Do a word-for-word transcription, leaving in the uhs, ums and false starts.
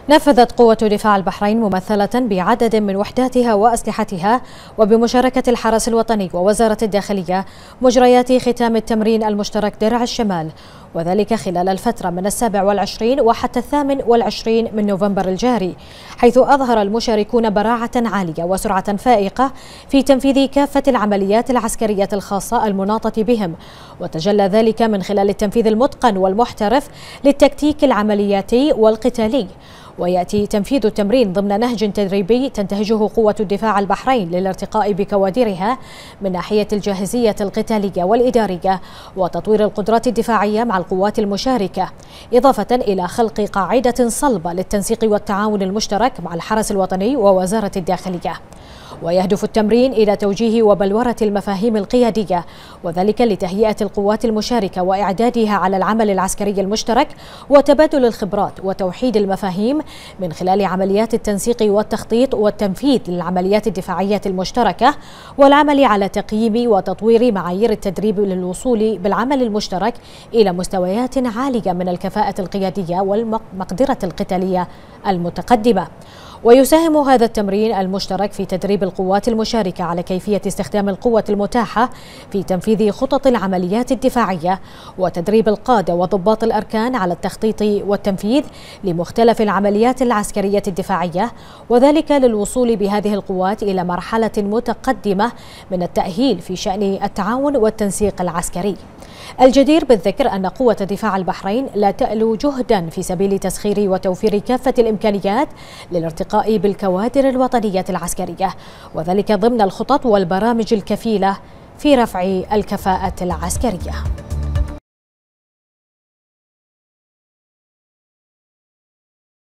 نفذت قوة دفاع البحرين ممثلة بعدد من وحداتها وأسلحتها وبمشاركة الحرس الوطني ووزارة الداخلية مجريات ختام التمرين المشترك درع الشمال، وذلك خلال الفترة من السابع والعشرين وحتى الثامن والعشرين من نوفمبر الجاري، حيث أظهر المشاركون براعة عالية وسرعة فائقة في تنفيذ كافة العمليات العسكرية الخاصة المناطة بهم، وتجلى ذلك من خلال التنفيذ المتقن والمحترف للتكتيك العملياتي والقتالي. ويأتي تنفيذ التمرين ضمن نهج تدريبي تنتهجه قوة الدفاع البحرين للارتقاء بكوادرها من ناحية الجاهزية القتالية والإدارية وتطوير القدرات الدفاعية مع القوات المشاركة، إضافة إلى خلق قاعدة صلبة للتنسيق والتعاون المشترك مع الحرس الوطني ووزارة الداخلية. ويهدف التمرين إلى توجيه وبلورة المفاهيم القيادية، وذلك لتهيئة القوات المشاركة وإعدادها على العمل العسكري المشترك وتبادل الخبرات وتوحيد المفاهيم من خلال عمليات التنسيق والتخطيط والتنفيذ للعمليات الدفاعية المشتركة، والعمل على تقييم وتطوير معايير التدريب للوصول بالعمل المشترك إلى مستويات عالية من الكفاءة القيادية والمقدرة القتالية المتقدمة. ويساهم هذا التمرين المشترك في تدريب القوات المشاركة على كيفية استخدام القوة المتاحة في تنفيذ خطط العمليات الدفاعية، وتدريب القادة وضباط الأركان على التخطيط والتنفيذ لمختلف العمليات العسكرية الدفاعية، وذلك للوصول بهذه القوات إلى مرحلة متقدمة من التأهيل في شأن التعاون والتنسيق العسكري. الجدير بالذكر أن قوة دفاع البحرين لا تألو جهدا في سبيل تسخير وتوفير كافة الإمكانيات للارتقاء بالكوادر الوطنية العسكرية، وذلك ضمن الخطط والبرامج الكفيلة في رفع الكفاءة العسكرية.